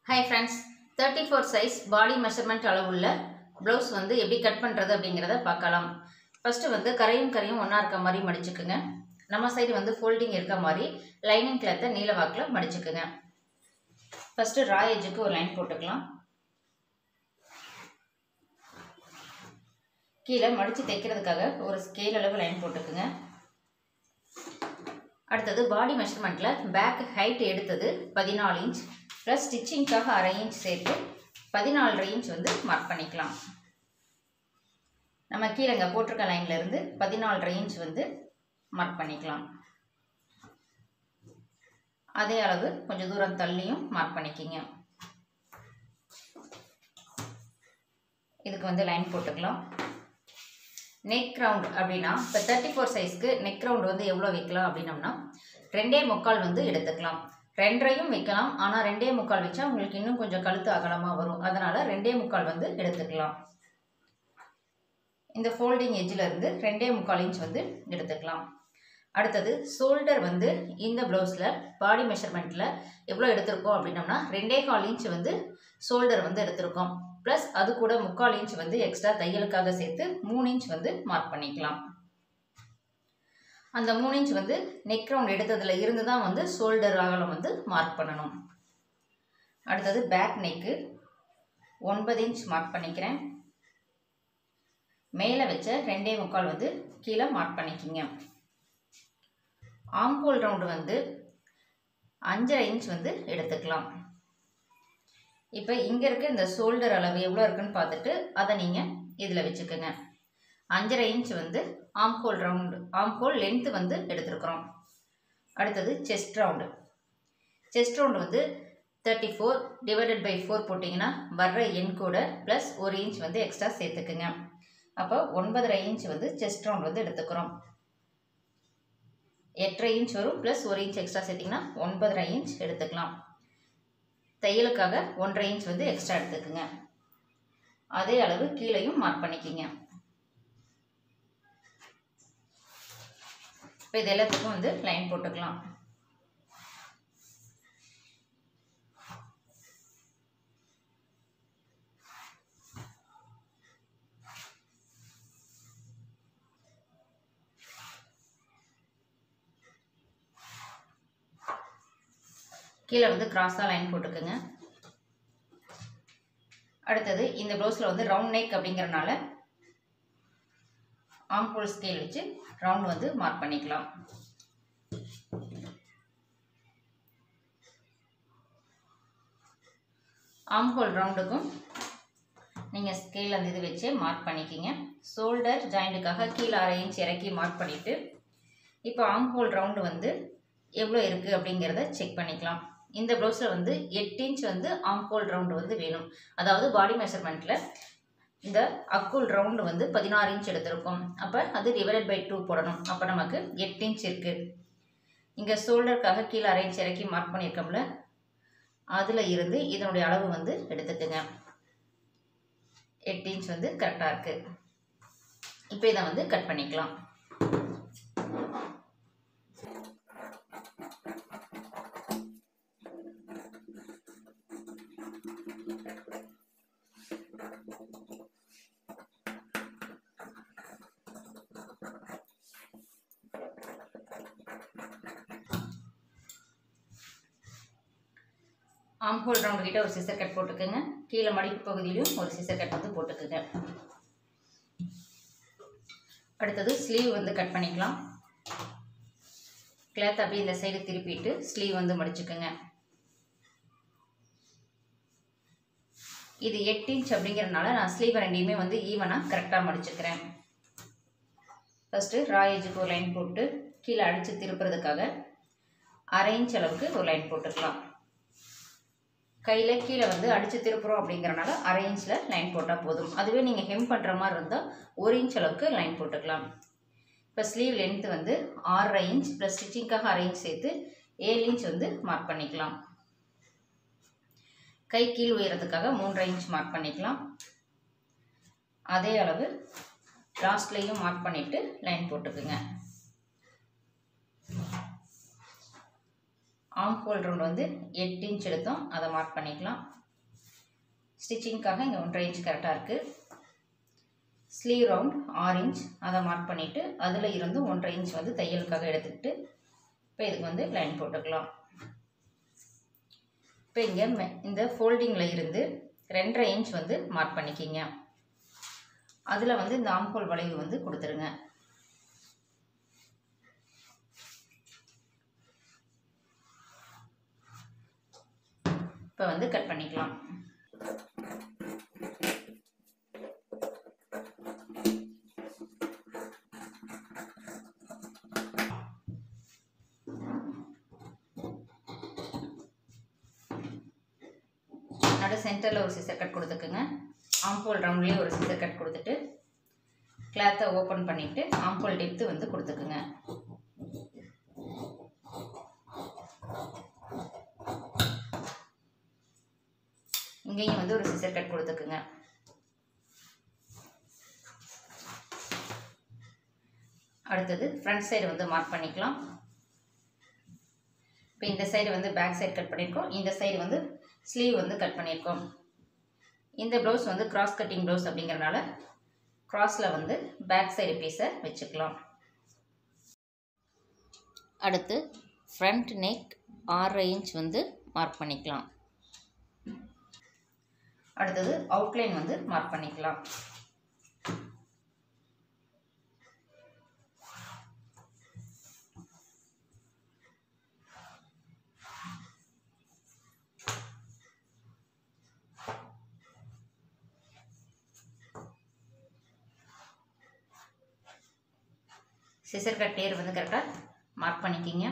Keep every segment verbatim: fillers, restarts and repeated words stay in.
Hi friends, thirty-four size body measurement அளவுள்ள blouse வந்து எப்படி கட் பண்றது அப்படிங்கறத பார்க்கலாம். First வந்து கரையும் கரையும் ஒண்ணா இருக்க மாதிரி மடிச்சுக்குங்க. நம்ம சைடு வந்து folding இருக்க மாதிரி lining cloth நீல வாக்குல மடிச்சுக்குங்க. First raw edge-க்கு ஒரு லைன் போட்டுக்கலாம். கீழ மடிச்சு தைக்கிறதுக்காக ஒரு ஸ்கேல் அளவு லைன் போட்டுக்குங்க. அடுத்து பாடி மெஷர்மென்ட்ல back height எடுத்தது பதினாலு இன்ச் plus stitching காக அரை இன்ச் சேர்த்து பதினாலு இன்ச் வந்து மார்க் பண்ணிக்கலாம். நம்ம கீழங்க போட்டுருக்க லைன்ல இருந்து பதினாலு இன்ச் வந்து மார்க் பண்ணிக்கலாம். அதே அளவு கொஞ்சம் தூரம் தள்ளியும் மார்க் பண்ணிக்கிங்க. இதுக்கு வந்து லைன் போட்டுக்கலாம். நெக் ரவுண்ட் அப்படின்னா இப்போ தேர்ட்டி ஃபோர் சைஸ்க்கு நெக் ரவுண்ட் வந்து எவ்வளோ வைக்கலாம் அப்படின்னம்னா ரெண்டே முக்கால் வந்து எடுத்துக்கலாம். ரெண்டரையும் வைக்கலாம், ஆனால் ரெண்டே முக்கால் வச்சா உங்களுக்கு இன்னும் கொஞ்சம் கழுத்து அகலமாக வரும். அதனால ரெண்டே முக்கால் வந்து எடுத்துக்கலாம். இந்த ஃபோல்டிங் எட்ஜில் இருந்து ரெண்டே முக்கால் இன்ச் வந்து எடுத்துக்கலாம். அடுத்தது ஷோல்டர் வந்து இந்த ப்ளவுஸில் பாடி மெஷர்மெண்ட்டில் எவ்வளோ எடுத்திருக்கோம் அப்படின்னம்னா ரெண்டே கால் இன்ச் வந்து ஷோல்டர் வந்து எடுத்திருக்கோம். ப்ளஸ் அது கூட முக்கால் இன்ச் வந்து எக்ஸ்ட்ரா தையலுக்காக சேர்த்து மூணு இன்ச் வந்து மார்க் பண்ணிக்கலாம். அந்த மூணு இன்ச் வந்து நெக் ரவுண்ட் எடுத்ததில் இருந்து தான் வந்து ஷோல்டர் அகலம் வந்து மார்க் பண்ணணும். அடுத்தது பேக் நெக்கு ஒன்பது இன்ச் மார்க் பண்ணிக்கிறேன். மேலே வச்ச ரெண்டே முக்கால் வந்து கீழே மார்க் பண்ணிக்கிங்க. ஆம் ஹோல் ரவுண்டு வந்து அஞ்சரை இன்ச் வந்து எடுத்துக்கலாம். இப்போ இங்கே இருக்க இந்த ஷோல்டர் அளவு எவ்வளோ இருக்குன்னு பார்த்துட்டு அதை நீங்கள் இதில் வச்சுக்கோங்க. அஞ்சரை இன்ச் வந்து arm hole round arm hole length வந்து எடுத்துருக்குறோம். அடுத்தது செஸ்ட் ரவுண்டு. செஸ்ட் ரவுண்டு வந்து thirty four divided by four போட்டிங்கன்னா வர்ற எண் கூட ப்ளஸ் ஒரு இன்ச் வந்து எக்ஸ்ட்ரா சேர்த்துக்குங்க. அப்போ ஒன்பதரை இன்ச் வந்து செஸ்ட் ரவுண்ட் வந்து எடுத்துக்கிறோம். எட்டரை இன்ச் வரும், ப்ளஸ் ஒரு இன்ச் எக்ஸ்ட்ரா சேர்த்திங்கன்னா ஒன்பதரை இன்ச் எடுத்துக்கலாம். தையலுக்காக ஒன்றரை இன்ச் வந்து எக்ஸ்ட்ரா எடுத்துக்குங்க. அதே அளவு கீழையும் மார்க் பண்ணிக்கிங்க. இப்போ இது எல்லாத்துக்கும் வந்து லைன் போட்டுக்கலாம். கீழே வந்து கிராஸாக லைன் போட்டுக்குங்க. அடுத்தது இந்த ப்ளவுஸில் வந்து ரவுண்ட் நெக் அப்படிங்கிறனால ஆம் ஹோல் ஸ்கேல் வச்சு ரவுண்ட் வந்து மார்க் பண்ணிக்கலாம். ஆம் ஹோல் ரவுண்டுக்கும் நீங்கள் ஸ்கேல் அந்த இது வச்சு மார்க் பண்ணிக்கிங்க. ஷோல்டர் ஜாயிண்ட்டுக்காக கீழே அரை இன்ச் இறக்கி மார்க் பண்ணிவிட்டு இப்போ ஆம் ஹோல் ரவுண்டு வந்து எவ்வளோ இருக்குது அப்படிங்கிறத செக் பண்ணிக்கலாம். இந்த ப்ளவுஸில் வந்து எட்டு இன்ச் வந்து ஆம் ஹோல் ரவுண்டு வந்து வேணும். அதாவது பாடி மெஷர்மெண்ட்டில் இந்த அக்குள் ரவுண்டு வந்து பதினாறு இன்ச் எடுத்திருக்கோம். அப்போ அது டிவைடட் பை டூ போடணும். அப்போ நமக்கு எட்டு இன்ச் இருக்குது. இங்கே ஷோல்டருக்காக கீழே அரை இன்ச் இறக்கி மார்க் பண்ணியிருக்கோம்ல, அதில் இருந்து இதனுடைய அளவு வந்து எடுத்துக்குங்க. எட்டு இன்ச் வந்து கரெக்டாக இருக்குது. இப்போ இதை வந்து கட் பண்ணிக்கலாம். ஆம் ஹோல் ரவுண்டு கிட்ட ஒரு சிசர் கட் போட்டுக்குங்க. கீழே மடிப்பு பகுதியிலும் ஒரு சிசர் கட் வந்து போட்டுக்குங்க. அடுத்தது ஸ்லீவ் வந்து கட் பண்ணிக்கலாம். கிளாத் அப்படியே இந்த சைடு திருப்பிட்டு ஸ்லீவ் வந்து மடிச்சுக்குங்க. இது எட்டு இன்ச் அப்படிங்கிறதுனால நான் ஸ்லீவ் ரெண்டையுமே வந்து ஈவனாக கரெக்டாக மடிச்சுக்கிறேன். ஃபஸ்ட்டு ரா எஜுக்கு ஒரு லைன் போட்டு கீழே அடித்து திருப்புறதுக்காக அரை இன்ச் அளவுக்கு ஒரு லைன் போட்டுக்கலாம். கையில் கீழே வந்து அடித்து திருப்புறோம் அப்படிங்கிறனால அரை இன்ச்சில் லைன் போட்டால் போதும். அதுவே நீங்கள் ஹெம் பண்ணுற மாதிரி இருந்தால் ஒரு இன்ச் அளவுக்கு லைன் போட்டுக்கலாம். இப்போ ஸ்லீவ் லென்த்து வந்து ஆறரை இன்ச் ப்ளஸ் ஸ்டிச்சிங்காக அரை இன்ச் சேர்த்து ஏழு இன்ச் வந்து மார்க் பண்ணிக்கலாம். கை கீழ் உயரத்துக்காக மூன்றரை இன்ச் மார்க் பண்ணிக்கலாம். அதே அளவு லாஸ்ட்லேயும் மார்க் பண்ணிவிட்டு லைன் போட்டுக்குங்க. ஆம் ஹோல் ரவுண்ட் வந்து எட்டு இன்ச் எடுத்தோம், அதை மார்க் பண்ணிக்கலாம். ஸ்டிச்சிங்காக இங்கே ஒன்றரை இன்ச் கரெக்டாக இருக்குது. ஸ்லீவ் ரவுண்ட் ஆறு இன்ச், அதை மார்க் பண்ணிவிட்டு அதில் இருந்து ஒன்றரை இன்ச் வந்து தையலுக்காக எடுத்துக்கிட்டு இப்போ இதுக்கு வந்து லைன் போட்டுக்கலாம். இப்போ இங்கே இந்த ஃபோல்டிங்கில் இருந்து ரெண்டரை இன்ச் வந்து மார்க் பண்ணிக்கிங்க. அதில் வந்து இந்த ஆம் ஹோல் வளைவு வந்து கொடுத்துருங்க. இப்போ வந்து கட் பண்ணிக்கலாம். நடு சென்டரில் ஒரு சிசர் கட் கொடுத்துக்குங்க. ஆம்போல் ரவுண்ட்லேயே ஒரு சிசர் கட் கொடுத்துட்டு கிளாத்தை ஓப்பன் பண்ணிவிட்டு ஆம்போல் டெப்த்து வந்து கொடுத்துக்குங்க. இங்கேயும் வந்து ஒரு சிசர் கட் கொடுத்துக்குங்க. அடுத்தது ஃப்ரண்ட் சைடு வந்து மார்க் பண்ணிக்கலாம். இப்போ இந்த சைடு வந்து பேக் சைடு கட் பண்ணியிருக்கோம், இந்த சைடு வந்து ஸ்லீவ் வந்து கட் பண்ணியிருக்கோம். இந்த ப்ளவுஸ் வந்து கிராஸ் கட்டிங் ப்ளவுஸ் அப்படிங்கிறனால கிராஸில் வந்து பேக் சைடு பீஸை வச்சுக்கலாம். அடுத்து ஃப்ரண்ட் நெக் ஆறரை இன்ச் வந்து மார்க் பண்ணிக்கலாம். அடுத்தது அவுட்லைன் வந்து மார்க் பண்ணிக்கலாம். சிசர் கட் டேர் வந்து கரெக்டாக மார்க் பண்ணிக்கிங்க.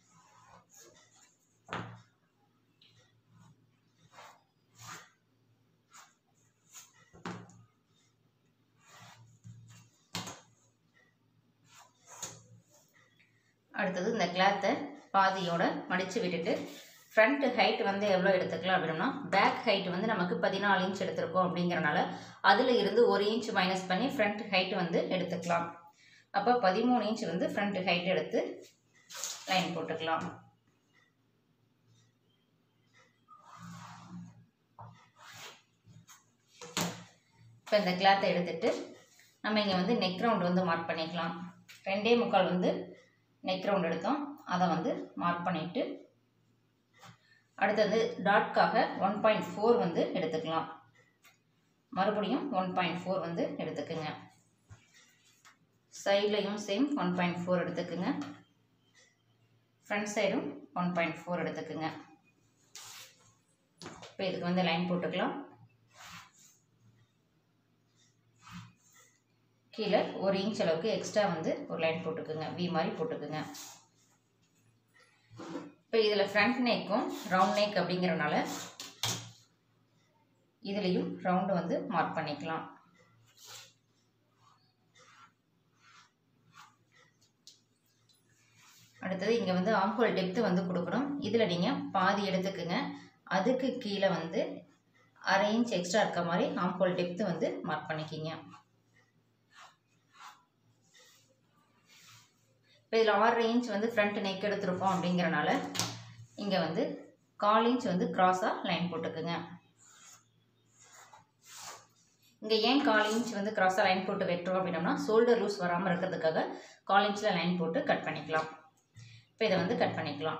அடுத்தது இந்த கிளாத்தை பாதியோட மடித்து விட்டுட்டு ஃப்ரண்ட் ஹைட் வந்து எவ்வளோ எடுத்துக்கலாம் அப்படின்னா, பேக் ஹைட் வந்து நமக்கு பதினாலு இன்ச் எடுத்துருக்கோம் அப்படிங்கிறனால அதில் இருந்து ஒரு இன்ச் மைனஸ் பண்ணி ஃப்ரண்ட் ஹைட் வந்து எடுத்துக்கலாம். அப்போ பதிமூணு இன்ச் வந்து ஃப்ரண்ட் ஹைட் எடுத்து லைன் போட்டுக்கலாம். இப்போ இந்த கிளாத்தை எடுத்துட்டு நம்ம இங்கே வந்து நெக் ரவுண்ட் வந்து மார்க் பண்ணிக்கலாம். ரெண்டே முக்கால் வந்து நெக் ரவுண்ட் எடுத்தோம், அதை வந்து மார்க் பண்ணிவிட்டு அடுத்தது டாட்காக ஒன் பாயிண்ட் ஃபோர் வந்து எடுத்துக்கலாம். மறுபடியும் ஒன் பாயிண்ட் ஃபோர் வந்து எடுத்துக்குங்க. சைட்லையும் சேம் ஒன் பாயிண்ட் ஃபோர் எடுத்துக்குங்க. ஃப்ரண்ட் சைடும் ஒன் பாயிண்ட் ஃபோர் எடுத்துக்குங்க. இப்போ இதுக்கு வந்து லைன் போட்டுக்கலாம். கீழே ஒரு இன்ச் அளவுக்கு எக்ஸ்ட்ரா வந்து ஒரு லைன் போட்டுக்குங்க, வி மாதிரி போட்டுக்குங்க. இப்போ இதில் ஃப்ரண்ட் நெக்கும் ரவுண்ட் நெக் அப்படிங்கிறனால இதுலேயும் ரவுண்டு வந்து மார்க் பண்ணிக்கலாம். அடுத்தது இங்கே வந்து ஆம்ஹோல் டெப்த்து வந்து கொடுக்கணும். இதில் நீங்கள் பாதி எடுத்துக்குங்க. அதுக்கு கீழே வந்து அரை இன்ச் எக்ஸ்ட்ரா இருக்க மாதிரி ஆம்ஹோல் டெப்த்து வந்து மார்க் பண்ணிக்கிங்க. இப்போ இதில் ஆறரை இன்ச் வந்து ஃப்ரண்ட் நெக் எடுத்துருப்போம் அப்படிங்கிறனால இங்கே வந்து கால் இன்ச் வந்து கிராஸாக லைன் போட்டுக்குங்க. இங்கே ஏன் கால் இன்ச் வந்து கிராஸாக லைன் போட்டு வெட்டுறோம் அப்படின்னோம்னா, ஷோல்டர் லூஸ் வராமல் இருக்கிறதுக்காக கால் இன்ச்சில் லைன் போட்டு கட் பண்ணிக்கலாம். இப்போ இதை வந்து கட் பண்ணிக்கலாம்.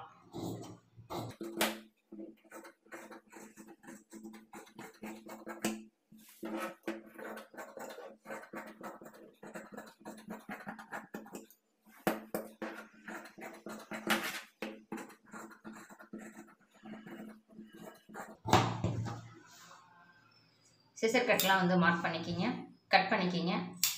சிசர் கட்லாம் வந்து மார்க் பண்ணிக்கிங்க, கட் பண்ணிக்கிங்க.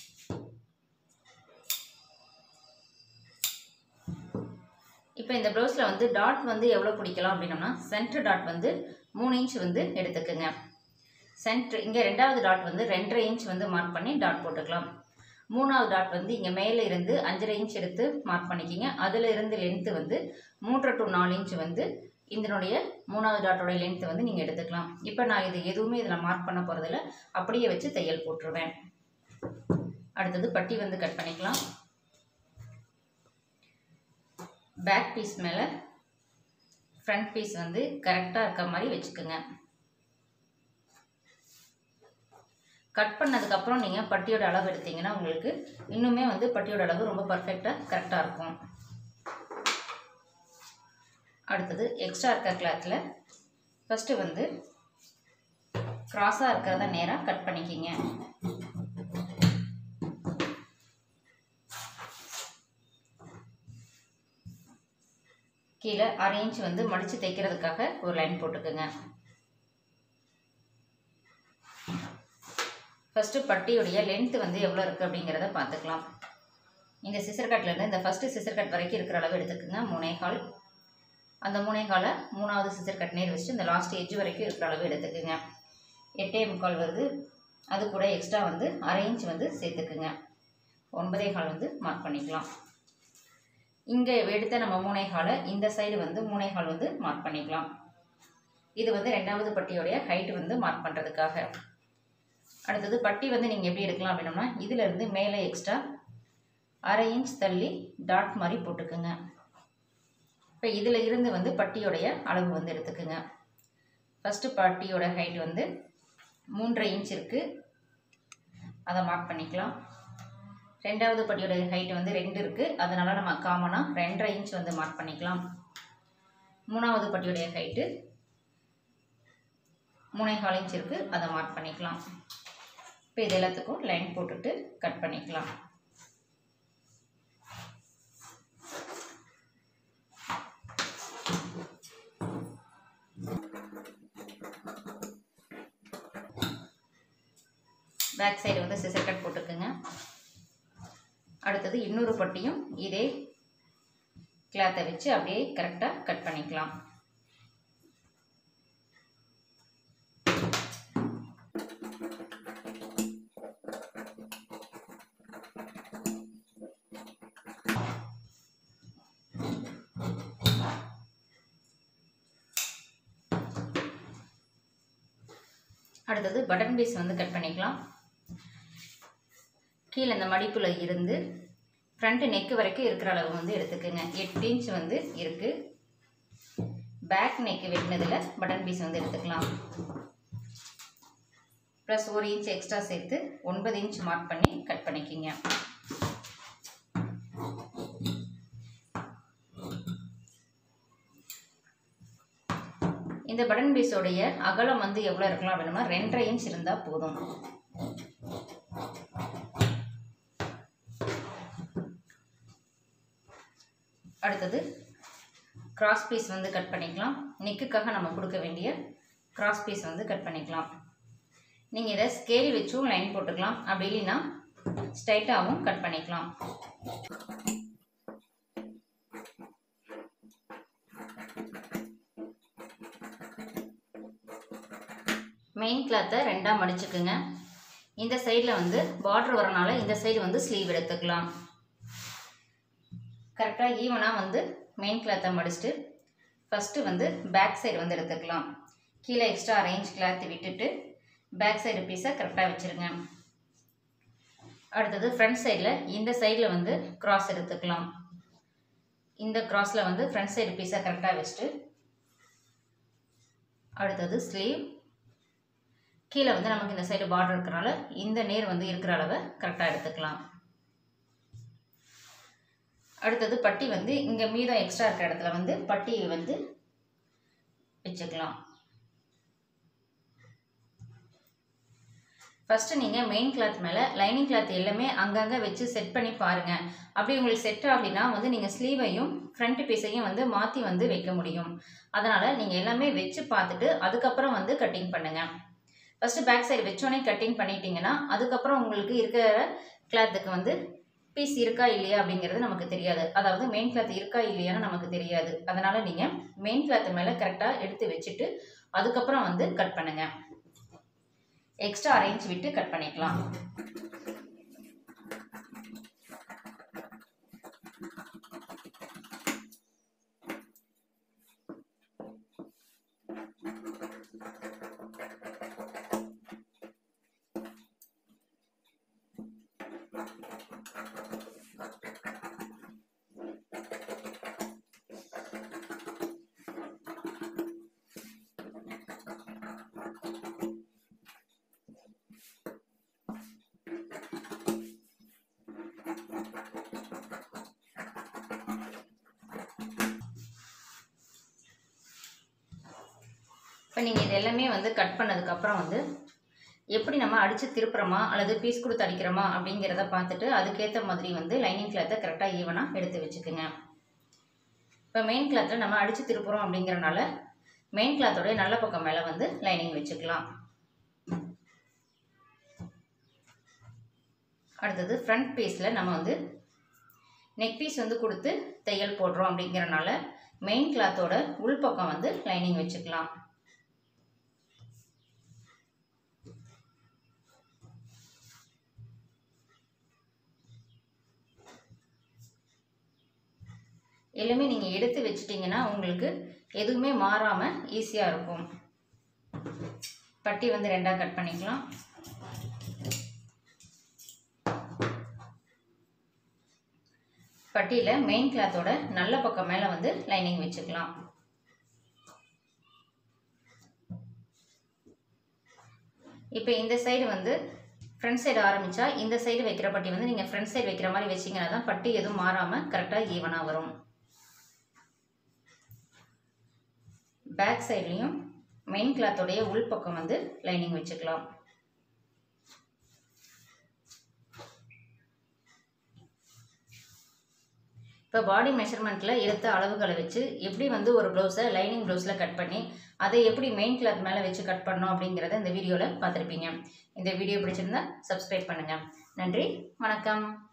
இப்போ இந்த ப்ளவுஸில் வந்து டாட் வந்து எவ்வளோ பிடிக்கலாம் அப்படின்னோம்னா, சென்டர் டாட் வந்து மூணு இன்ச் வந்து எடுத்துக்குங்க. சென்டர் இங்கே ரெண்டாவது டாட் வந்து ரெண்டரை இன்ச் வந்து மார்க் பண்ணி டாட் போட்டுக்கலாம். மூணாவது டாட் வந்து இங்கே மேலே இருந்து அஞ்சரை இன்ச் எடுத்து மார்க் பண்ணிக்கிங்க. அதில் இருந்து லென்த்து வந்து மூன்றரை டு நாலு இன்ச் வந்து இதனுடைய மூணாவது டாட்டோட லென்த்து வந்து நீங்கள் எடுத்துக்கலாம். இப்போ நான் இது எதுவுமே இதில் மார்க் பண்ண போகிறதில்ல, அப்படியே வச்சு தையல் போட்டுருவேன். அடுத்தது பட்டி வந்து கட் பண்ணிக்கலாம். பேக் பீஸ் மேலே ஃப்ரண்ட் பீஸ் வந்து கரெக்டாக இருக்க மாதிரி வச்சுக்கோங்க. கட் பண்ணதுக்கப்புறம் நீங்கள் பட்டியோட அளவு எடுத்தீங்கன்னா உங்களுக்கு இன்னுமே வந்து பட்டியோட அளவு ரொம்ப பர்ஃபெக்டாக கரெக்டாக இருக்கும். அடுத்தது எக்ஸ்ட்ரா இருக்க கிளாத்தில் ஃபஸ்ட்டு வந்து கிராஸாக இருக்கிறத நேராக கட் பண்ணிக்கிங்க. கீழே அரை இன்ச் வந்து மடித்து தைக்கிறதுக்காக ஒரு லைன் போட்டுக்குங்க. ஃபஸ்ட்டு பட்டியுடைய லென்த்து வந்து எவ்வளோ இருக்குது அப்படிங்கிறத பார்த்துக்கலாம். இந்த சிசர் கட்லேருந்து இந்த ஃபஸ்ட்டு சிசர் கட் வரைக்கும் இருக்கிற அளவு எடுத்துக்கோங்க, மூணே கால். அந்த மூணே காலை மூணாவது சிசர் கட் நேர் வச்சுட்டு இந்த லாஸ்ட் எட்ஜ் வரைக்கும் இருக்கிற அளவு எடுத்துக்கோங்க. எட்டே முக்கால் வருது. அது கூட எக்ஸ்ட்ரா வந்து அரை இன்ச் வந்து சேர்த்துக்குங்க. ஒன்பதே கால் வந்து மார்க் பண்ணிக்கலாம். இங்கே எடுத்த நம்ம மூணே காலை இந்த சைடு வந்து மூணே கால் வந்து மார்க் பண்ணிக்கலாம். இது வந்து ரெண்டாவது பட்டியோடைய ஹைட் வந்து மார்க் பண்ணுறதுக்காக. அடுத்தது பட்டி வந்து நீங்கள் எப்படி எடுக்கலாம் அப்படின்னோம்னா இதிலேருந்து மேலே எக்ஸ்ட்ரா அரை இன்ச் தள்ளி டாட் மாதிரி போட்டுக்குங்க. இப்போ இதில் இருந்து வந்து பட்டியோடைய அளவு வந்து எடுத்துக்குங்க. ஃபஸ்ட்டு பட்டியோட ஹைட் வந்து மூன்றரை இன்ச் இருக்குது, அதை மார்க் பண்ணிக்கலாம். ரெண்டாவது பட்டியோட ஹைட் வந்து ரெண்டு இருக்குது, அதனால் நம்ம காமனாக ரெண்டரை இன்ச் வந்து மார்க் பண்ணிக்கலாம். மூணாவது பட்டியோடைய ஹைட்டு மூணே கால் இன்ச் இருக்குது, அதை மார்க் பண்ணிக்கலாம். இப்போ இது எல்லாத்துக்கும் லைன் போட்டுட்டு கட் பண்ணிக்கலாம். பேக் சைடு வந்து சிசர் கட் போட்டுக்குங்க. அடுத்தது இன்னொரு பட்டியும் இதே கிளாத்தை வச்சு அப்படியே கரெக்டாக கட் பண்ணிக்கலாம். அடுத்தது பட்டன் பீஸ் வந்து கட் பண்ணிக்கலாம். கீழே இந்த மடிப்புல இருந்து ஃப்ரண்ட் நெக்கு வரைக்கும் இருக்கிற அளவு வந்து எடுத்துக்கோங்க. எட்டு இன்ச் வந்து இருக்குது. பேக் நெக்கு வெட்டினதில் பட்டன் பீஸ் வந்து எடுத்துக்கலாம். ப்ளஸ் ஒரு இன்ச் எக்ஸ்ட்ரா சேர்த்து ஒன்பது இன்ச் மார்க் பண்ணி கட் பண்ணிக்கிங்க. இந்த பட்டன் பீஸோடைய அகலம் வந்து எவ்வளோ இருக்கலாம் அப்படின்னா ரெண்டரை இன்ச் இருந்தால் போதும். அடுத்தது கிராஸ் பீஸ் வந்து கட் பண்ணிக்கலாம். நெக்குக்காக நம்ம கொடுக்க வேண்டிய கிராஸ் பீஸ் வந்து கட் பண்ணிக்கலாம். நீங்கள் இதை ஸ்கேல் வச்சும் லைன் போட்டுக்கலாம், அப்படி இல்லைன்னா ஸ்ட்ரைட்டாகவும் கட் பண்ணிக்கலாம். மெயின் கிளாத்தை ரெண்டாக மடிச்சுக்குங்க. இந்த சைடில் வந்து பார்டர் வரனால இந்த சைடு வந்து ஸ்லீவ் எடுத்துக்கலாம். கரெக்டாக ஈவனாக வந்து மெயின் கிளாத்தை மடிச்சுட்டு ஃபஸ்ட்டு வந்து பேக் சைடு வந்து எடுத்துக்கலாம். கீழே எக்ஸ்ட்ரா அரேஞ்ச் கிளாத் விட்டுட்டு பேக் சைடு பீஸை கரெக்டாக வச்சுருங்க. அடுத்தது ஃப்ரண்ட் சைடில் இந்த சைடில் வந்து கிராஸ் எடுத்துக்கலாம். இந்த கிராஸில் வந்து ஃப்ரண்ட் சைடு பீஸை கரெக்டாக வச்சுட்டு அடுத்தது ஸ்லீவ் கீழே வந்து நமக்கு இந்த சைடு பார்டர் இருக்கிறனால இந்த நேர் வந்து இருக்கிற அளவை கரெக்டாக எடுத்துக்கலாம். அடுத்தது பட்டி வந்து இங்கே மீதம் எக்ஸ்ட்ரா இருக்கிற இடத்துல வந்து பட்டியை வந்து வச்சுக்கலாம். ஃபஸ்ட்டு நீங்கள் மெயின் கிளாத் மேலே லைனிங் கிளாத் எல்லாமே அங்கங்கே வச்சு செட் பண்ணி பாருங்கள். அப்படி உங்களுக்கு செட் ஆகலைன்னா வந்து நீங்கள் ஸ்லீவையும் ஃப்ரண்ட் பீஸையும் வந்து மாற்றி வந்து வைக்க முடியும். அதனால் நீங்கள் எல்லாமே வச்சு பார்த்துட்டு அதுக்கப்புறம் வந்து கட்டிங் பண்ணுங்கள். ஃபஸ்ட்டு பேக் சைடு வச்சோடனே கட்டிங் பண்ணிட்டீங்கன்னா அதுக்கப்புறம் உங்களுக்கு இருக்கிற கிளாத்துக்கு வந்து பீஸ் இருக்கா இல்லையா அப்படிங்கிறது நமக்கு தெரியாது. அதாவது மெயின் கிளாத் இருக்கா இல்லையான்னு நமக்கு தெரியாது. அதனால் நீங்கள் மெயின் கிளாத்து மேலே கரெக்டாக எடுத்து வச்சுட்டு அதுக்கப்புறம் வந்து கட் பண்ணுங்கள். எக்ஸ்ட்ரா அரேஞ்ச் விட்டு கட் பண்ணிக்கலாம். இப்போ நீங்கள் இது எல்லாமே வந்து கட் பண்ணதுக்கப்புறம் வந்து எப்படி நம்ம அடித்து திருப்புறோமா அல்லது பீஸ் கொடுத்து அடிக்கிறோமா அப்படிங்கிறத பார்த்துட்டு அதுக்கேற்ற மாதிரி வந்து லைனிங் கிளாத்தை கரெக்டாக ஈவனாக எடுத்து வச்சுக்கோங்க. இப்போ மெயின் கிளாத்தில் நம்ம அடித்து திருப்புறோம் அப்படிங்கிறனால மெயின் கிளாத்தோடைய நல்ல பக்கம் மேலே வந்து லைனிங் வச்சுக்கலாம். அடுத்தது ஃப்ரண்ட் பீஸில் நம்ம வந்து நெக் பீஸ் வந்து கொடுத்து தையல் போடுறோம் அப்படிங்கிறனால மெயின் கிளாத்தோட உள் பக்கம் வந்து லைனிங் வச்சுக்கலாம். எல்லாமே நீங்கள் எடுத்து வச்சிட்டிங்கன்னா உங்களுக்கு எதுவுமே மாறாமல் ஈஸியாக இருக்கும். பட்டி வந்து ரெண்டாக கட் பண்ணிக்கலாம். பட்டியில் மெயின் கிளாத்தோட நல்ல பக்கம் மேலே வந்து லைனிங் வச்சுக்கலாம். இப்போ இந்த சைடு வந்து ஃப்ரண்ட் சைடு ஆரம்பித்தா இந்த சைடு வைக்கிற பட்டி வந்து நீங்கள் ஃப்ரண்ட் சைடு வைக்கிற மாதிரி வச்சிங்கன்னா தான் பட்டி எதுவும் மாறாமல் கரெக்டாக ஈவனாக வரும். பேக் சைட்லேயும் மெயின் கிளாத்தோடைய உள் பக்கம் வந்து லைனிங் வச்சுக்கலாம். இப்போ பாடி மெஷர்மெண்ட்டில் எடுத்த அளவுகளை வச்சு எப்படி வந்து ஒரு ப்ளவுஸை லைனிங் ப்ளவுஸில் கட் பண்ணி அதை எப்படி மெயின் கிளாத் மேலே வச்சு கட் பண்ணோம் அப்படிங்கிறத இந்த வீடியோவில் பார்த்துருப்பீங்க. இந்த வீடியோ பிடிச்சிருந்தா சப்ஸ்கிரைப் பண்ணுங்கள். நன்றி, வணக்கம்.